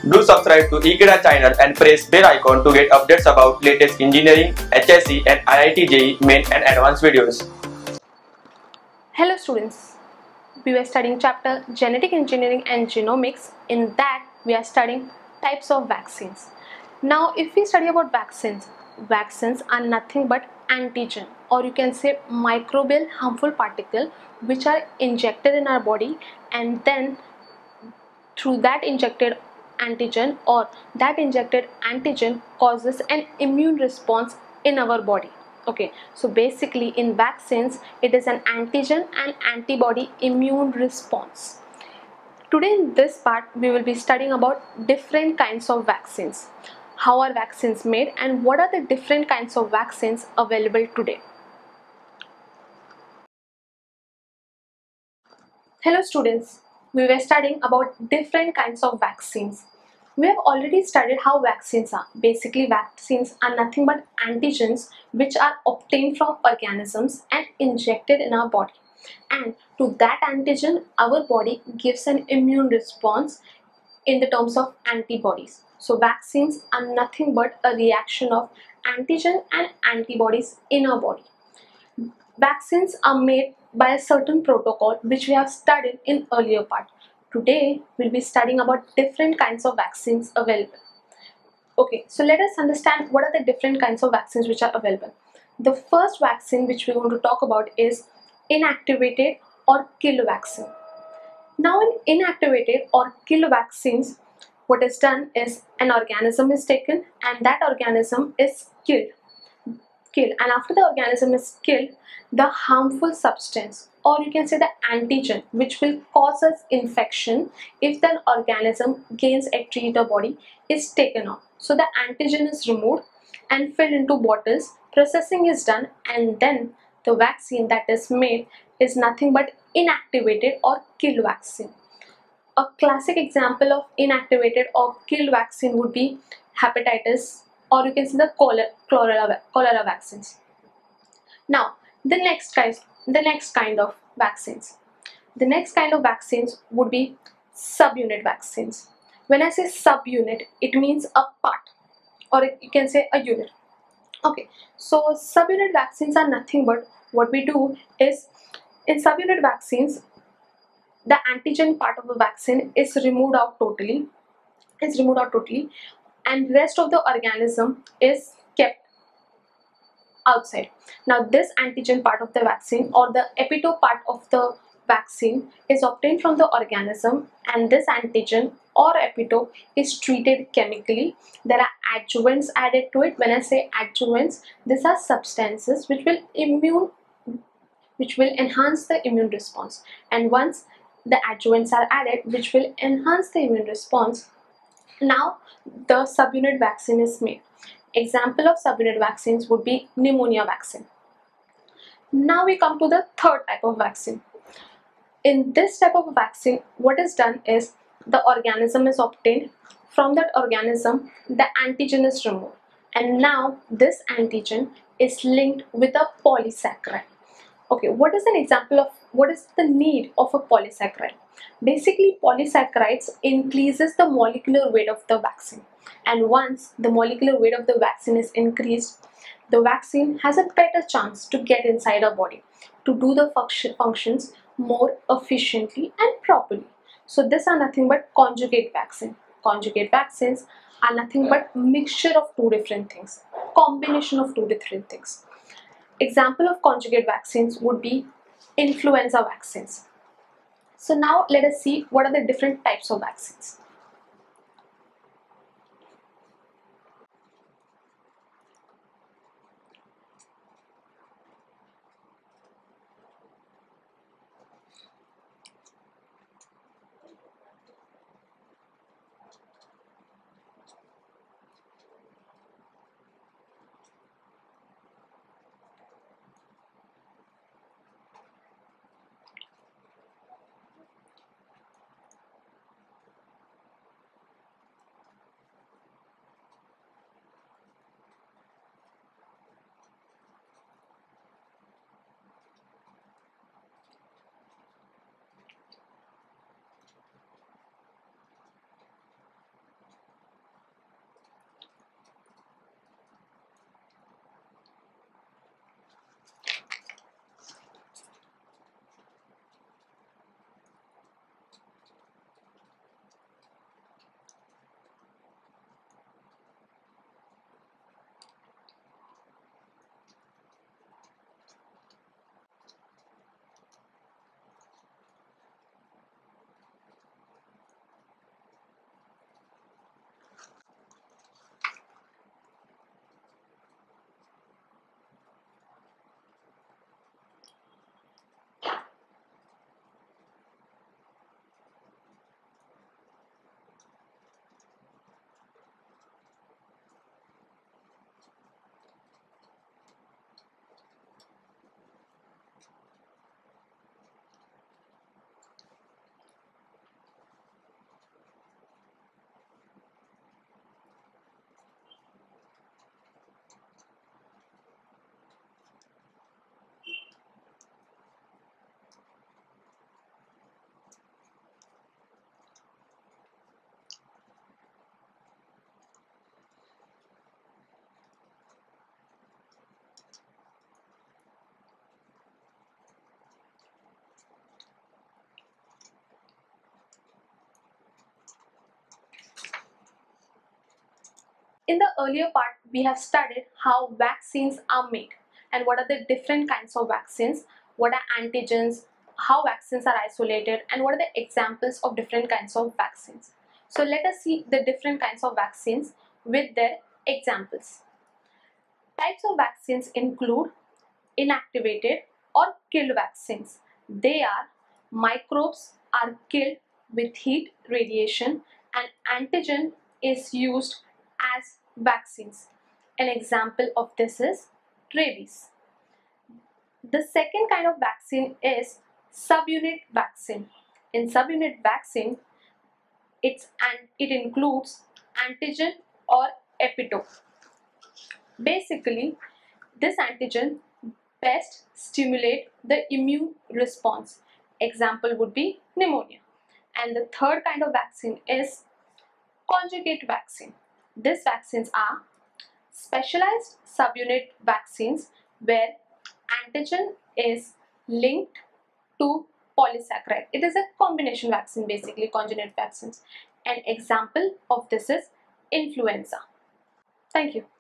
Do subscribe to Ekeeda channel and press bell icon to get updates about latest engineering, HSC and IIT JEE main and advanced videos. Hello students, we were studying chapter Genetic Engineering and Genomics. In that we are studying types of vaccines. Now if we study about vaccines are nothing but antigen, or you can say microbial harmful particle which are injected in our body, and then through that injected antigen causes an immune response in our body. Okay, so basically in vaccines it is an antigen and antibody immune response. Today in this part we will be studying about different kinds of vaccines, how are vaccines made, and what are the different kinds of vaccines available today. Hello students, we were studying about different kinds of vaccines. We have already studied how vaccines are. Basically vaccines are nothing but antigens which are obtained from organisms and injected in our body. And to that antigen our body gives an immune response in the terms of antibodies. So vaccines are nothing but a reaction of antigen and antibodies in our body. Vaccines are made by a certain protocol which we have studied in earlier part. Today we'll be studying about different kinds of vaccines available. Okay, so let us understand what are the different kinds of vaccines which are available. The first vaccine which we're going to talk about is inactivated or kill vaccine. Now in inactivated or kill vaccines, what is done is an organism is taken and that organism is killed, and after the organism is killed, the harmful substance, or you can say the antigen which will cause us infection if the organism gains entry into the body, is taken off. So the antigen is removed and filled into bottles, processing is done, and then the vaccine that is made is nothing but inactivated or killed vaccine. A classic example of inactivated or killed vaccine would be hepatitis, or you can see the cholera vaccines. Now the next kind of vaccines. The next kind of vaccines would be subunit vaccines. When I say subunit, it means a part, or you can say a unit. Okay, so subunit vaccines are nothing but what we do is in subunit vaccines the antigen part of the vaccine is removed out totally, and rest of the organism is kept outside. Now this antigen part of the vaccine or the epitope part of the vaccine is obtained from the organism, and this antigen or epitope is treated chemically. There are adjuvants added to it. When I say adjuvants, these are substances which will enhance the immune response, and once the adjuvants are added which will enhance the immune response, now the subunit vaccine is made. Example of subunit vaccines would be pneumonia vaccine. Now we come to the third type of vaccine. In this type of vaccine, what is done is the organism is obtained. From that organism the antigen is removed, and now this antigen is linked with a polysaccharide. Okay, what is the need of a polysaccharide? Basically polysaccharides increases the molecular weight of the vaccine, and once the molecular weight of the vaccine is increased, the vaccine has a better chance to get inside our body to do the functions more efficiently and properly. So these are nothing but conjugate vaccine. Conjugate vaccines are nothing but mixture of two different things, combination of two different things. Example of conjugate vaccines would be influenza vaccines. So now let us see what are the different types of vaccines. In the earlier part, we have studied how vaccines are made and what are the different kinds of vaccines, what are antigens, how vaccines are isolated, and what are the examples of different kinds of vaccines. So let us see the different kinds of vaccines with their examples. Types of vaccines include inactivated or killed vaccines. They are microbes are killed with heat radiation and antigen is used as vaccines. An example of this is rabies. The second kind of vaccine is subunit vaccine. In subunit vaccine, it includes antigen or epitope. Basically, this antigen best stimulate the immune response. Example would be pneumonia. And the third kind of vaccine is conjugate vaccine. These vaccines are specialized subunit vaccines where antigen is linked to polysaccharide. It is a combination vaccine, basically conjugate vaccines. An example of this is influenza. Thank you.